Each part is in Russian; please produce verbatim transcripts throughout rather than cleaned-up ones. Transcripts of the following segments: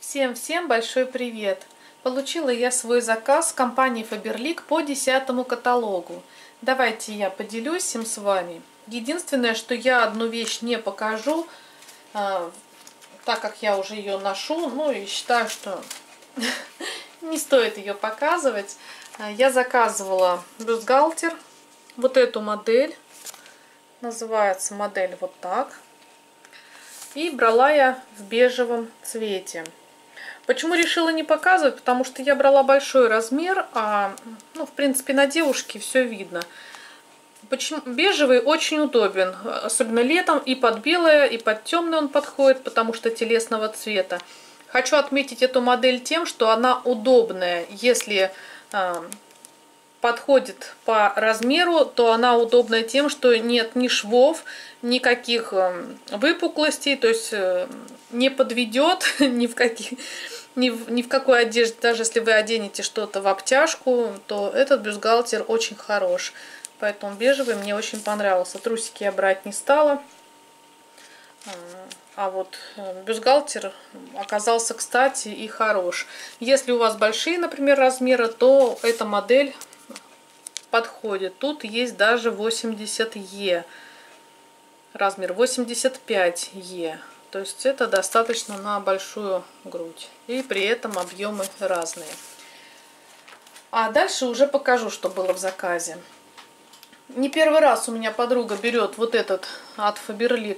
Всем-всем большой привет! Получила я свой заказ с компании Faberlic по десятому каталогу. Давайте я поделюсь им с вами. Единственное, что я одну вещь не покажу, так как я уже ее ношу, ну и считаю, что не стоит ее показывать. Я заказывала бюстгальтер, вот эту модель, называется модель вот так. И брала я в бежевом цвете. Почему решила не показывать? Потому что я брала большой размер, а, ну, в принципе, на девушке все видно. Почему? Бежевый очень удобен, особенно летом, и под белое, и под темное он подходит, потому что телесного цвета. Хочу отметить эту модель тем, что она удобная. Если э, подходит по размеру, то она удобная тем, что нет ни швов, никаких э, выпуклостей, то есть э, не подведет ни в каких... Ни в, ни в какой одежде, даже если вы оденете что-то в обтяжку, то этот бюстгальтер очень хорош. Поэтому бежевый мне очень понравился. Трусики я брать не стала. А вот бюстгальтер оказался кстати и хорош. Если у вас большие, например, размеры, то эта модель подходит. Тут есть даже восемьдесят е. Размер восемьдесят пять е. То есть это достаточно на большую грудь. И при этом объемы разные. А дальше уже покажу, что было в заказе. Не первый раз у меня подруга берет вот этот от Faberlic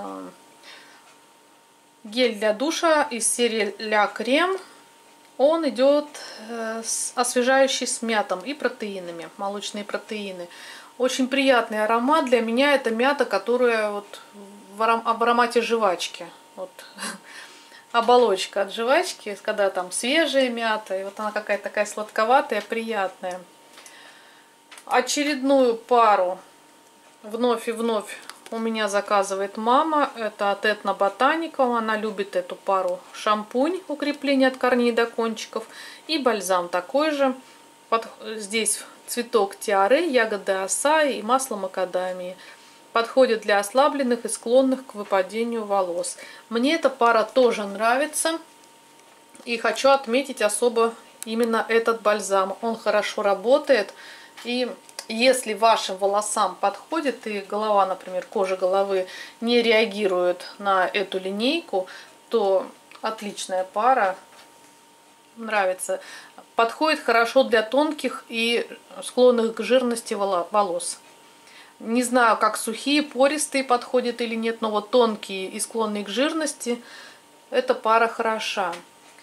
гель для душа из серии Ля Крем. Он идет освежающий с мятом и протеинами, молочные протеины. Очень приятный аромат. Для меня это мята, которая вот в аромате жвачки. Вот оболочка от жвачки, когда там свежая мята, и вот она какая-то такая сладковатая, приятная. Очередную пару вновь и вновь у меня заказывает мама. Это от Этно Ботаникал. Она любит эту пару. Шампунь укрепление от корней до кончиков и бальзам такой же. Под... Здесь цветок тиары, ягоды асаи и масло макадамии. Подходит для ослабленных и склонных к выпадению волос. Мне эта пара тоже нравится. И хочу отметить особо именно этот бальзам. Он хорошо работает. И если вашим волосам подходит, и голова, например, кожа головы не реагирует на эту линейку, то отличная пара. Нравится. Подходит хорошо для тонких и склонных к жирности волос. Не знаю, как сухие, пористые подходят или нет, но вот тонкие и склонные к жирности, эта пара хороша.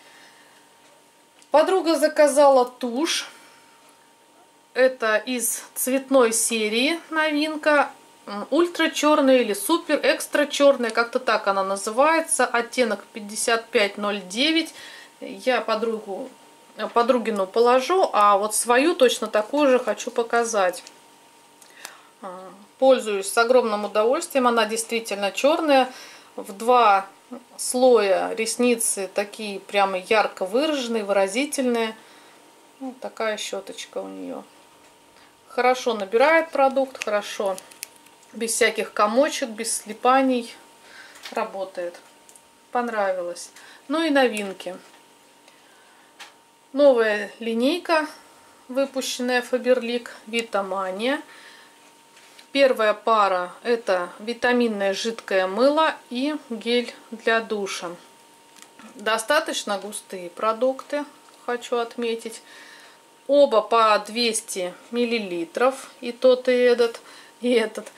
Подруга заказала тушь. Это из цветной серии новинка. Ультра черная или супер экстра черная, как-то так она называется. Оттенок пятьдесят пять ноль девять. Я подругу, подругину положу, а вот свою точно такую же хочу показать. Пользуюсь с огромным удовольствием. Она действительно черная. В два слоя ресницы такие прямо ярко выраженные, выразительные. Вот такая щеточка у нее. Хорошо набирает продукт, хорошо. Без всяких комочек, без слипаний работает. Понравилось. Ну и новинки. Новая линейка, выпущенная Faberlic, Витамания. Первая пара — это витаминное жидкое мыло и гель для душа. Достаточно густые продукты, хочу отметить. Оба по двести миллилитров, и тот, и этот, и этот.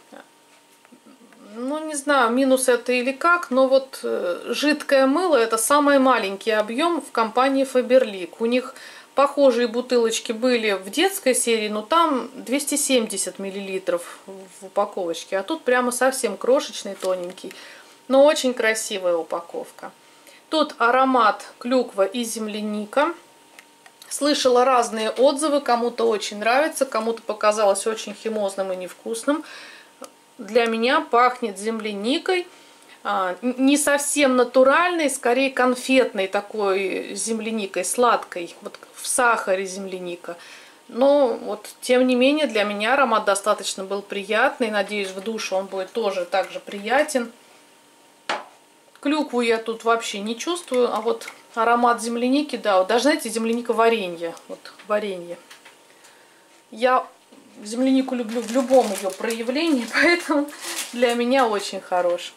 Ну, не знаю, минус это или как, но вот жидкое мыло — это самый маленький объем в компании Faberlic. У них похожие бутылочки были в детской серии, но там двести семьдесят миллилитров в упаковочке. А тут прямо совсем крошечный, тоненький. Но очень красивая упаковка. Тут аромат клюква и земляника. Слышала разные отзывы. Кому-то очень нравится, кому-то показалось очень химозным и невкусным. Для меня пахнет земляникой. Не совсем натуральной, скорее конфетной такой земляникой, сладкой, вот в сахаре земляника. Но вот тем не менее для меня аромат достаточно был приятный. Надеюсь, в душе он будет тоже так же приятен. Клюкву я тут вообще не чувствую, а вот аромат земляники, да, вот даже, знаете, земляника варенье, вот варенье. Я землянику люблю в любом ее проявлении, поэтому для меня очень хорош.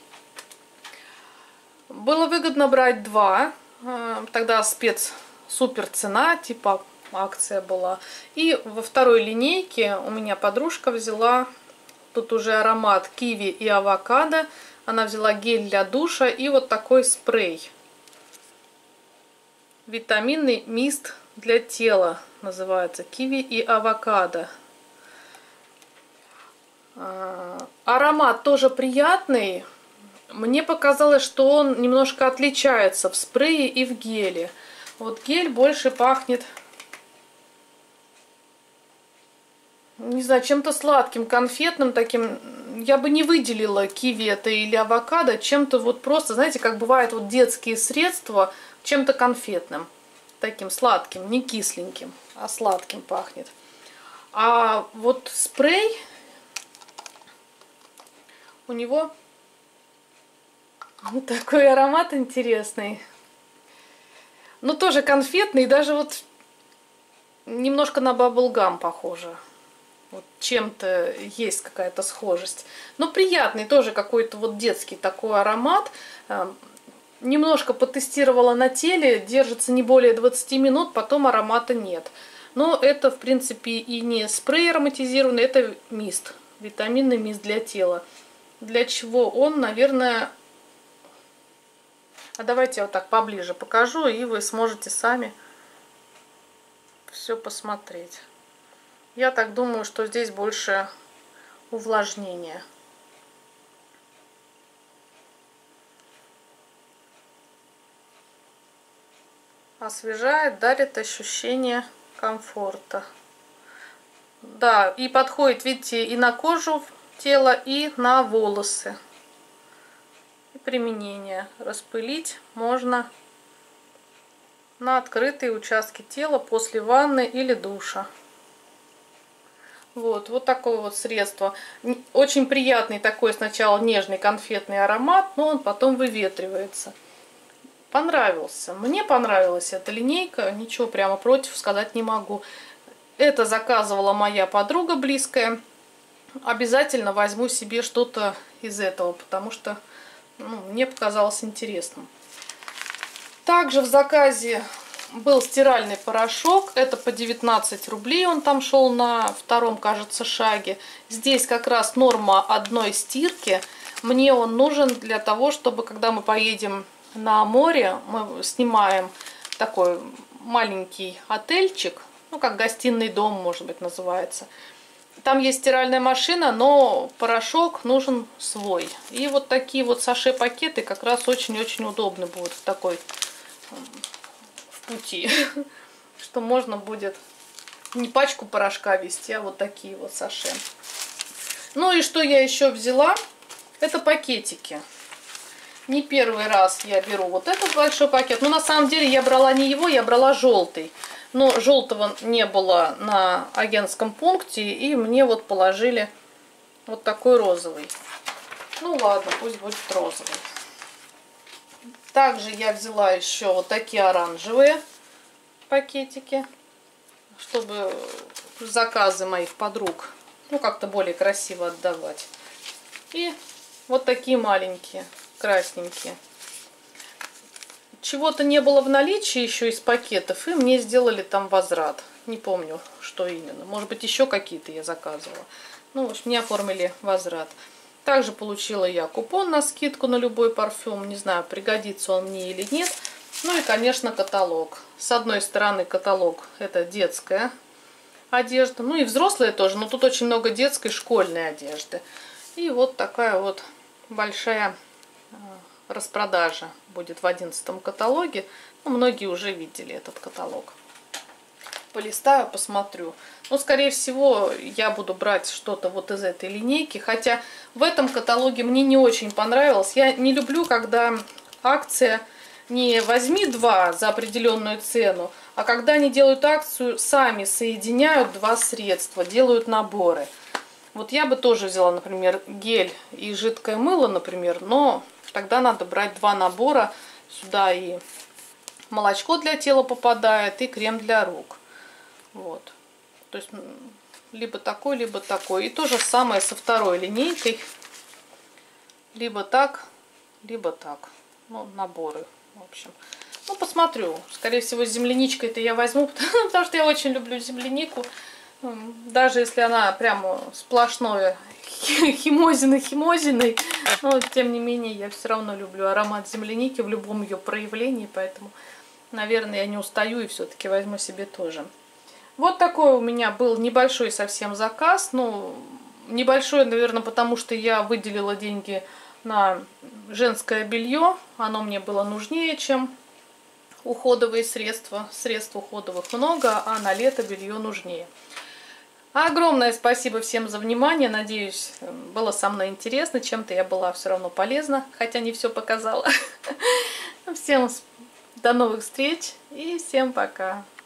Было выгодно брать два, тогда спец супер цена, типа акция была. И во второй линейке у меня подружка взяла, тут уже аромат киви и авокадо. Она взяла гель для душа и вот такой спрей. Витаминный мист для тела называется. Киви и авокадо. Аромат тоже приятный. Мне показалось, что он немножко отличается в спрее и в геле. Вот гель больше пахнет, не знаю, чем-то сладким, конфетным таким. Я бы не выделила киви это или авокадо, чем-то вот просто, знаете, как бывает вот детские средства, чем-то конфетным, таким сладким, не кисленьким, а сладким пахнет. А вот спрей, у него вот такой аромат интересный. Ну, тоже конфетный, даже вот немножко на баблгам похоже. Вот чем-то есть какая-то схожесть. Но приятный тоже какой-то вот детский такой аромат. Немножко потестировала на теле, держится не более двадцати минут, потом аромата нет. Но это, в принципе, и не спрей ароматизированный, это мист, витаминный мист для тела. Для чего он, наверное... А давайте я вот так поближе покажу, и вы сможете сами все посмотреть. Я так думаю, что здесь больше увлажнения. Освежает, дарит ощущение комфорта. Да, и подходит, видите, и на кожу тела, и на волосы. Применение. Распылить можно на открытые участки тела после ванны или душа. Вот, вот такое вот средство. Очень приятный такой сначала нежный конфетный аромат, но он потом выветривается. Понравился. Мне понравилась эта линейка, ничего прямо против сказать не могу. Это заказывала моя подруга близкая. Обязательно возьму себе что-то из этого, потому что ну, мне показалось интересным. Также в заказе был стиральный порошок. Это по девятнадцать рублей. Он там шел на втором, кажется, шаге. Здесь как раз норма одной стирки. Мне он нужен для того, чтобы, когда мы поедем на море, мы снимаем такой маленький отельчик. Ну, как гостиный дом, может быть, называется. Там есть стиральная машина, но порошок нужен свой. И вот такие вот саше-пакеты как раз очень-очень удобны будут в такой в пути. Что можно будет не пачку порошка везти, а вот такие вот саше. Ну и что я еще взяла? Это пакетики. Не первый раз я беру вот этот большой пакет. Но на самом деле я брала не его, я брала желтый. Но желтого не было на агентском пункте, и мне вот положили вот такой розовый. Ну ладно, пусть будет розовый. Также я взяла еще вот такие оранжевые пакетики, чтобы заказы моих подруг, ну, как-то более красиво отдавать. И вот такие маленькие, красненькие. Чего-то не было в наличии еще из пакетов, и мне сделали там возврат. Не помню, что именно. Может быть, еще какие-то я заказывала. Ну, в общем, мне оформили возврат. Также получила я купон на скидку на любой парфюм. Не знаю, пригодится он мне или нет. Ну и, конечно, каталог. С одной стороны, каталог – это детская одежда. Ну и взрослая тоже, но тут очень много детской, школьной одежды. И вот такая вот большая распродажа будет в одиннадцатом каталоге. Ну, многие уже видели этот каталог. Полистаю, посмотрю. Но, скорее всего, я буду брать что-то вот из этой линейки. Хотя в этом каталоге мне не очень понравилось. Я не люблю, когда акция не возьми два за определенную цену, а когда они делают акцию, сами соединяют два средства, делают наборы. Вот я бы тоже взяла, например, гель и жидкое мыло, например, но тогда надо брать два набора. Сюда и молочко для тела попадает, и крем для рук. Вот. То есть либо такой, либо такой. И то же самое со второй линейкой. Либо так, либо так. Ну, наборы, в общем. Ну, посмотрю. Скорее всего, с земляничкой-то я возьму, потому что я очень люблю землянику. Даже если она прямо сплошной химозиной-химозиной, но тем не менее я все равно люблю аромат земляники в любом ее проявлении, поэтому, наверное, я не устаю и все-таки возьму себе тоже. Вот такой у меня был небольшой совсем заказ. Ну, небольшой, наверное, потому что я выделила деньги на женское белье. Оно мне было нужнее, чем уходовые средства. Средств уходовых много, а на лето белье нужнее. Огромное спасибо всем за внимание. Надеюсь, было со мной интересно. Чем-то я была все равно полезна, хотя не все показала. Всем до новых встреч и всем пока.